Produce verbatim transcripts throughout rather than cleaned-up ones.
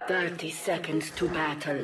Thirty seconds to battle.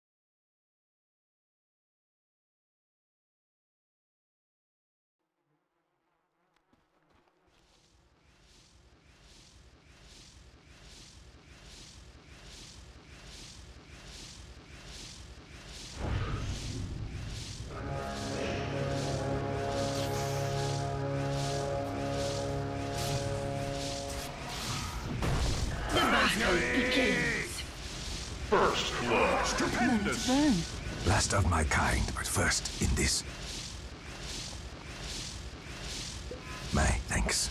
The battle begins. First blood. Stupendous. Last of my kind, but first in this. My thanks.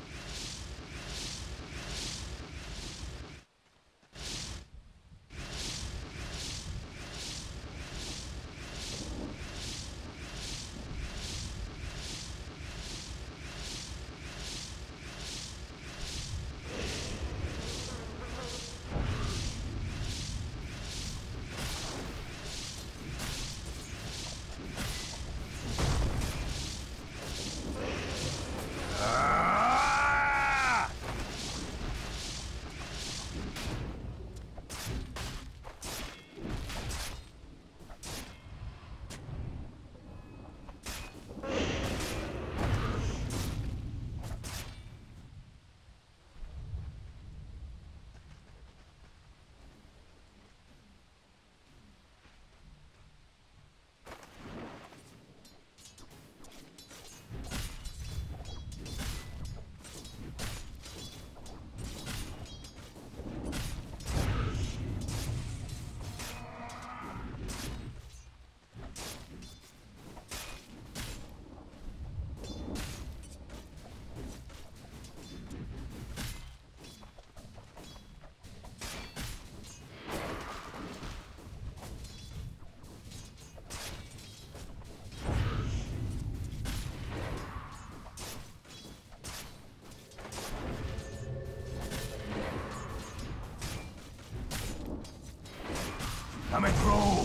Coming through.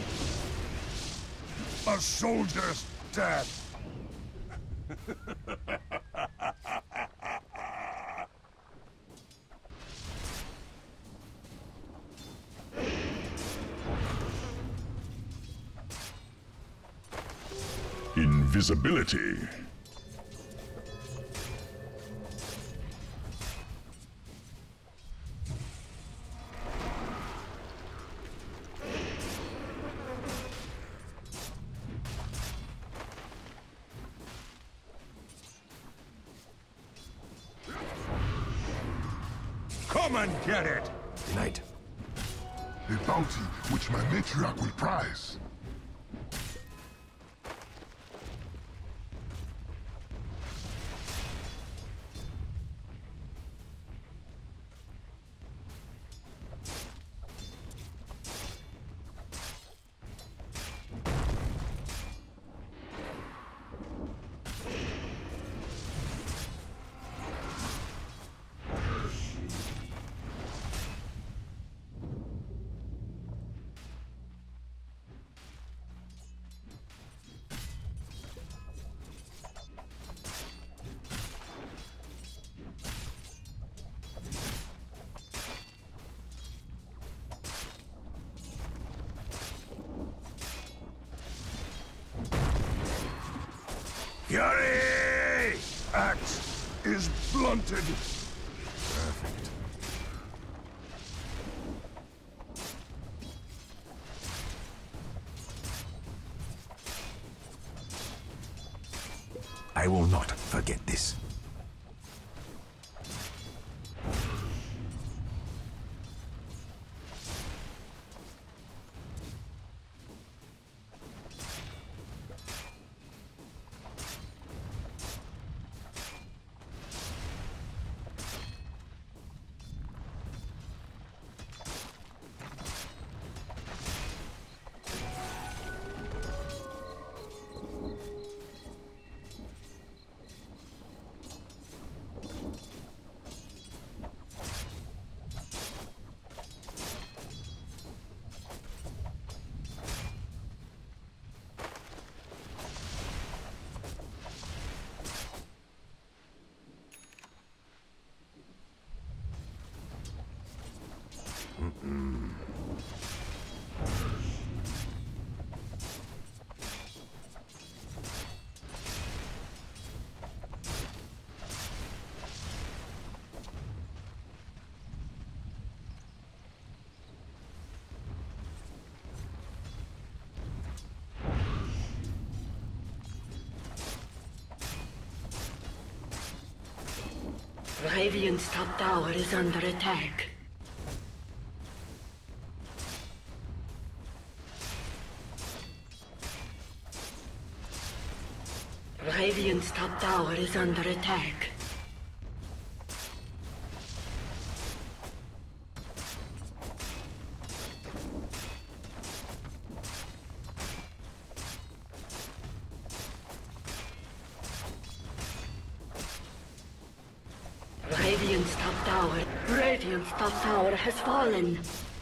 A soldier's death. Invisibility. Come and get it! Tonight. A bounty which my matriarch will prize. Fury! Axe is blunted. Perfect. I will not forget this. Radiant's top tower is under attack. Radiant's top tower is under attack. Radiant's top tower. Radiant's top tower has fallen.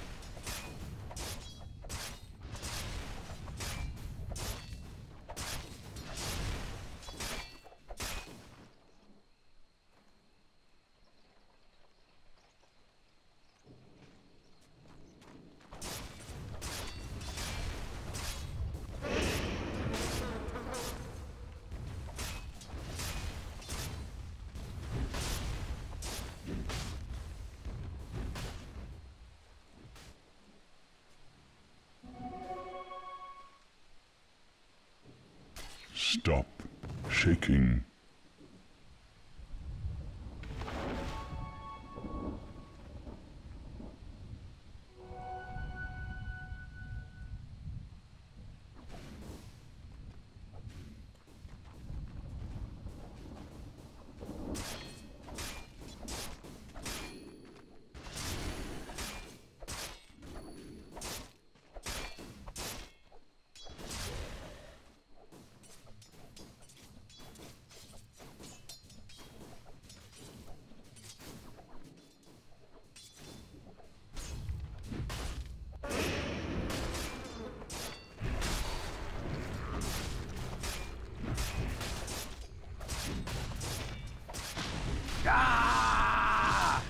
Stop shaking. Ah!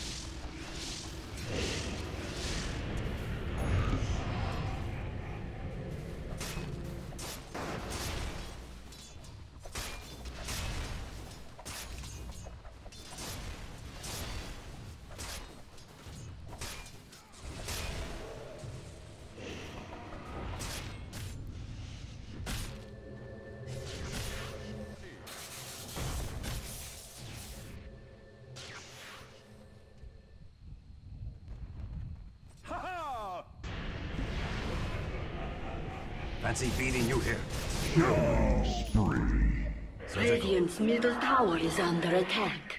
Fancy beating you here. Killing spree. Radiant's middle tower is under attack.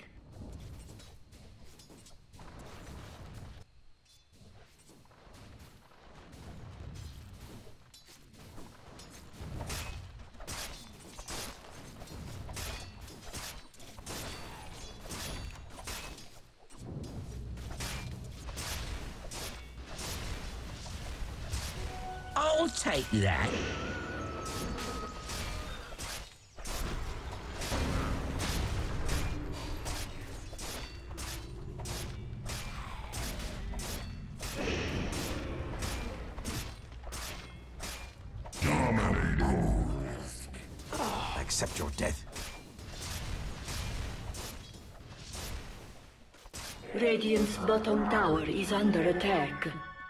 I'll take that. Dominating. Accept your death. Radiant's bottom tower is under attack.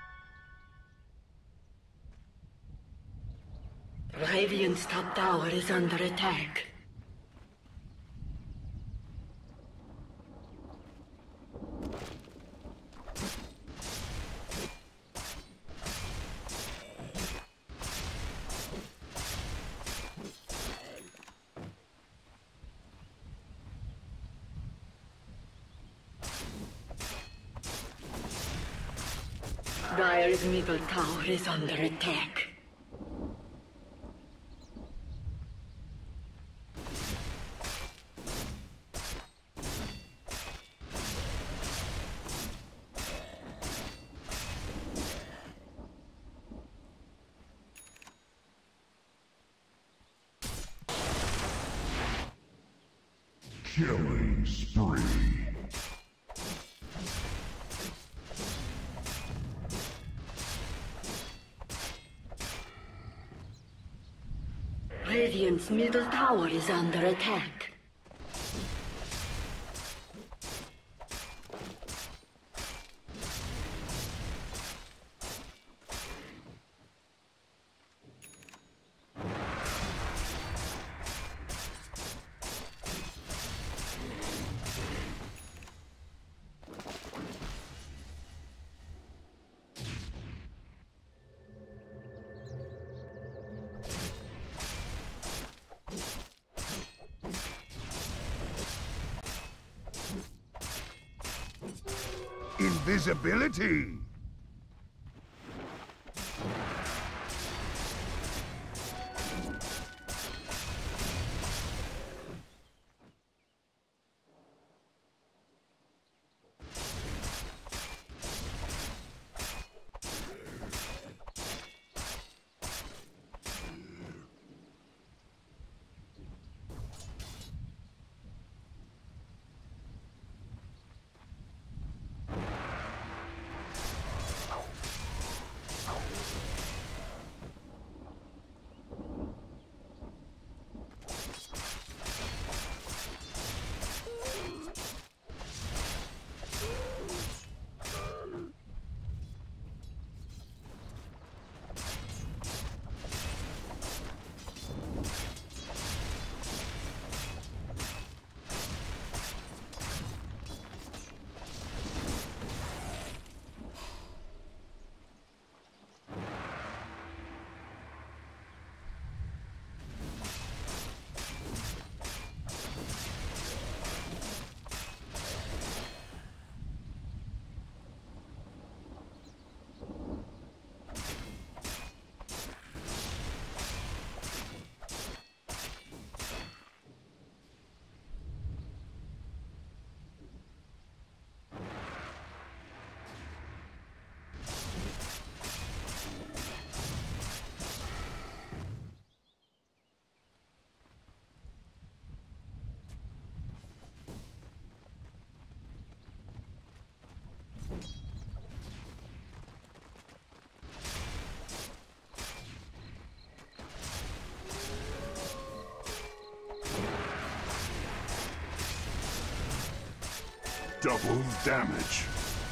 Radiant's top tower is under attack. Dire's middle tower is under attack. Killing spree. Radiant's middle tower is under attack. Invisibility! Double damage.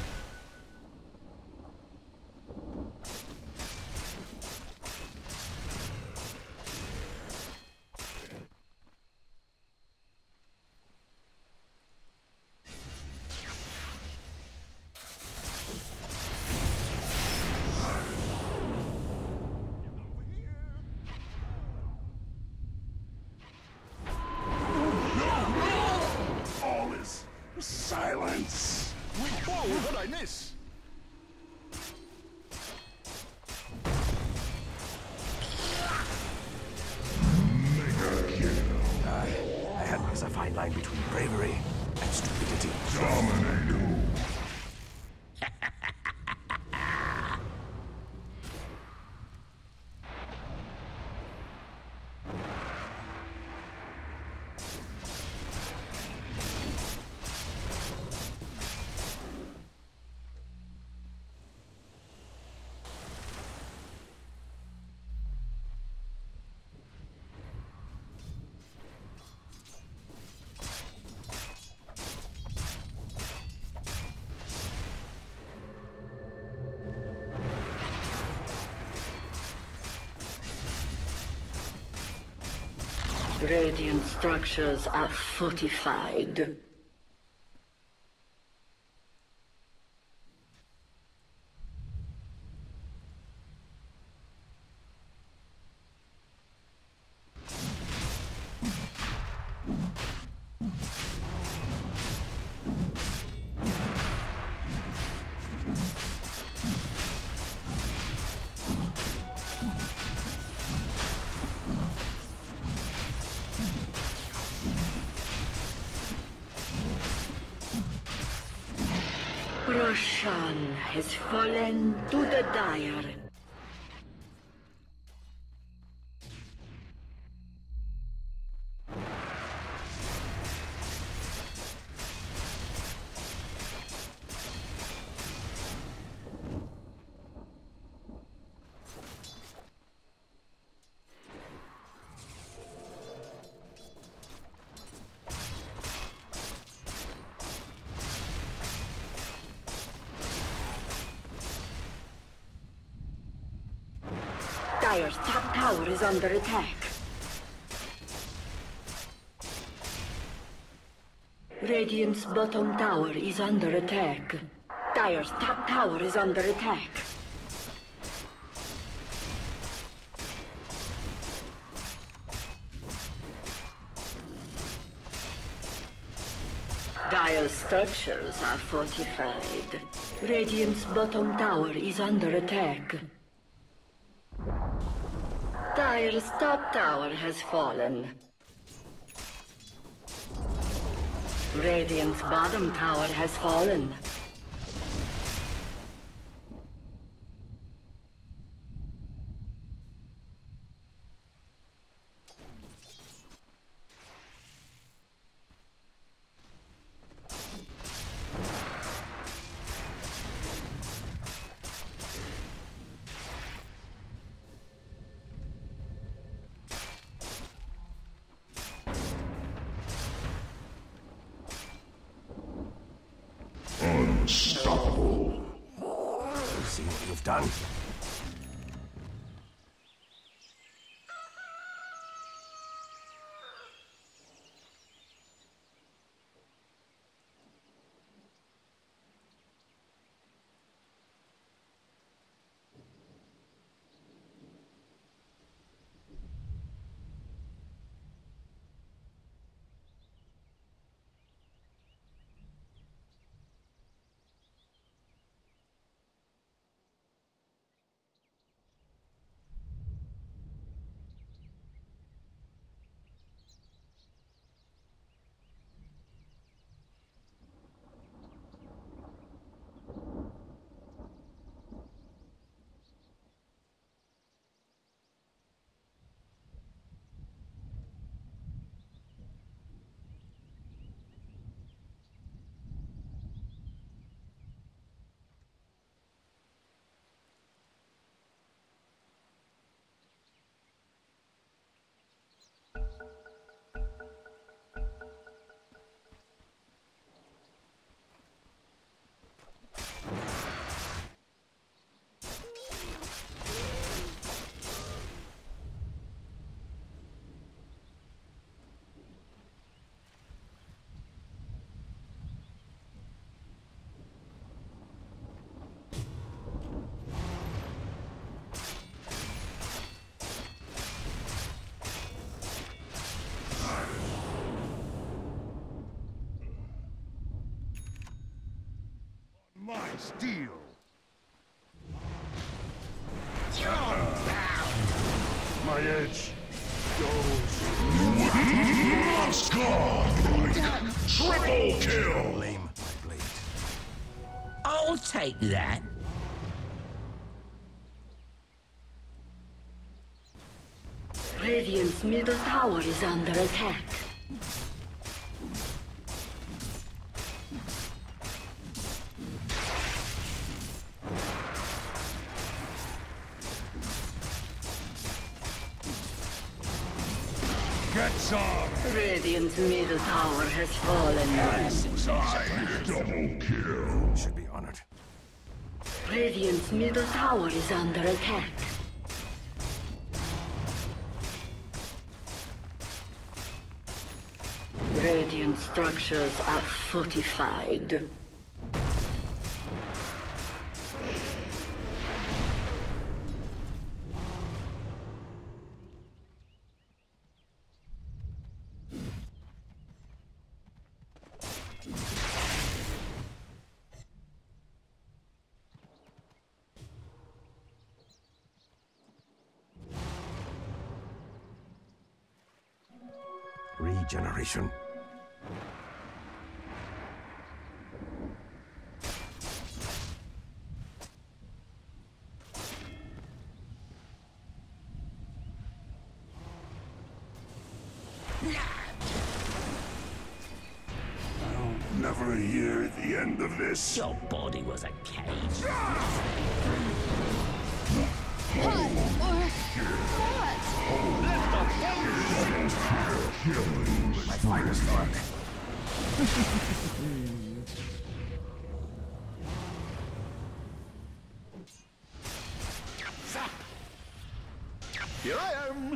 All is silence. Whoa, what'd I miss? I, I had there's a fine line between bravery and stupidity. Dominator. Radiant structures are fortified. Roshan has fallen to the Dire. Dire's top tower is under attack. Radiant's bottom tower is under attack. Dire's top tower is under attack. Dire's structures are fortified. Radiant's bottom tower is under attack. Dire's top tower has fallen. Radiant's bottom tower has fallen. Unstoppable. See what you've done? My steel. My edge goes. Godlike. Triple kill. Lame my blade. I'll take that. Radiant's middle tower is under attack. Get some. Radiant's middle tower has fallen. Double kill. Should be honored. Radiant's middle tower is under attack. Radiant structures are fortified. Regeneration. I'll never hear the end of this. Your body was a cage. My finest work. Here I am.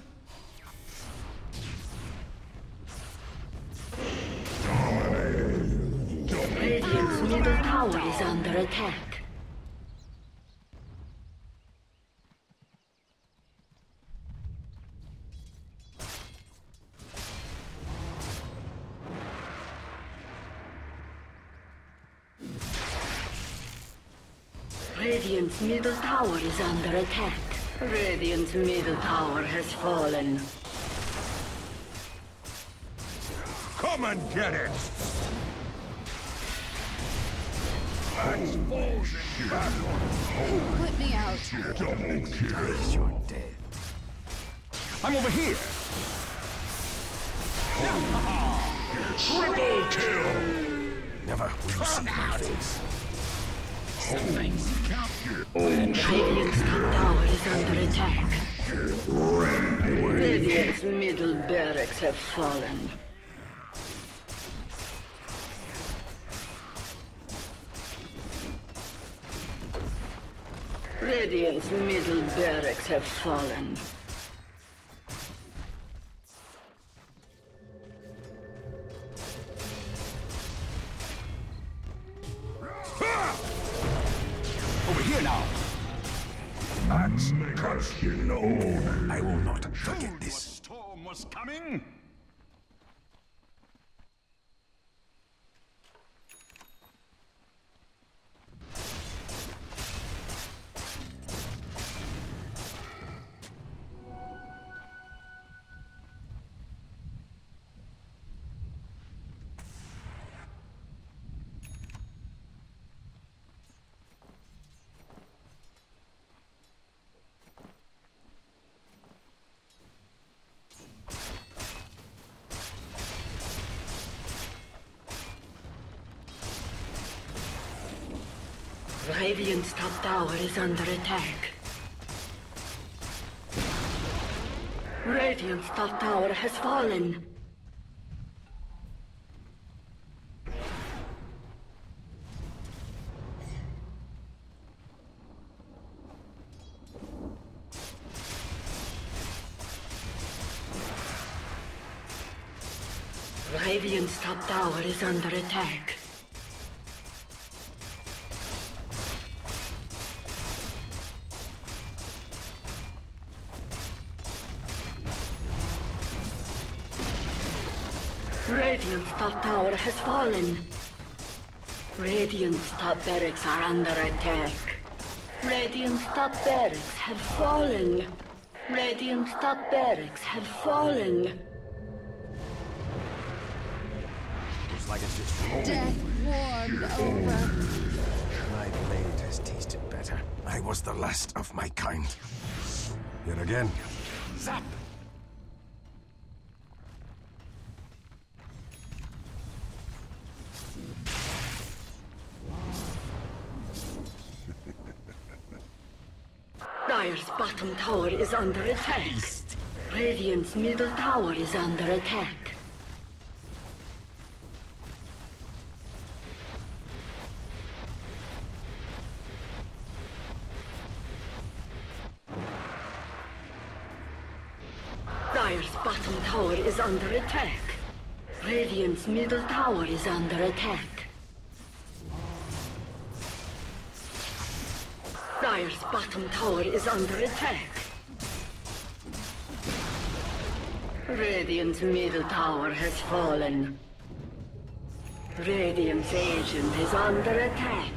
Radiant's middle tower is under attack. Radiant's middle tower is under attack. Radiant's middle tower has fallen. Come and get it! Explosion battle! Put me out. Double kill! You're dead. I'm over here! Triple kill! Never will you see my face. Radiant's top tower is under attack. Radiant's middle barracks have fallen. Radiant's middle barracks have fallen. Over here now! Axe cuts you know. I will not forget this. Storm was coming! Radiant's top tower is under attack. Radiant's top tower has fallen. Radiant's top tower is under attack. Radiant's top tower has fallen. Radiant's top barracks are under attack. Radiant's top barracks have fallen. Radiant's top barracks have fallen. Looks like it's just Death warmed over. my blade has tasted better. I was the last of my kind. Yet again. Zap! Dire's bottom tower is under attack. Radiant's middle tower is under attack. Dire's bottom tower is under attack. Radiant's middle tower is under attack. Dire's bottom tower is under attack. Radiant's middle tower has fallen. Radiant's agent is under attack.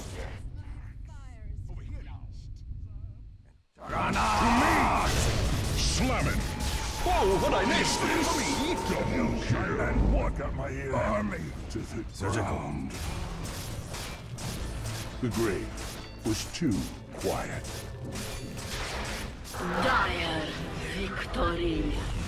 Slamming! Whoa, what I missed! Double kill! And what got my ear? Army to the Surgical. ground. The grave was too quiet. Dire victory.